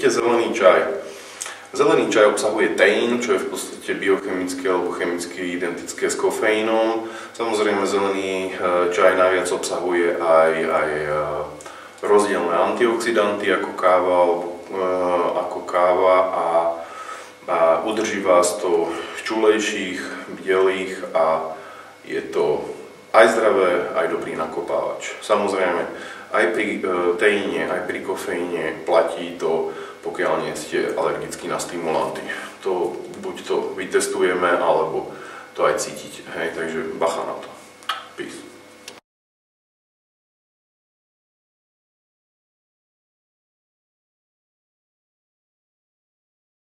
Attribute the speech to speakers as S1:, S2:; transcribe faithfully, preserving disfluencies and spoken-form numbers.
S1: píte zelený čaj. Zelený čaj obsahuje teín, čo je v podstate biochemicky alebo chemicky identické s kofeínom. Samozrejme zelený čaj najviac obsahuje aj, aj rozdielne antioxidanty ako káva, ako káva a, a udrží vás to čulejších, bielých a je to aj zdravé, aj dobrý nakopávač. Samozrejme, aj pri teíne, aj pri kofeíne platí to, pokiaľ nie ste alergickí na stimulanty. To buď to vytestujeme, alebo to aj cítite. Hej, takže bacha na to. Peace.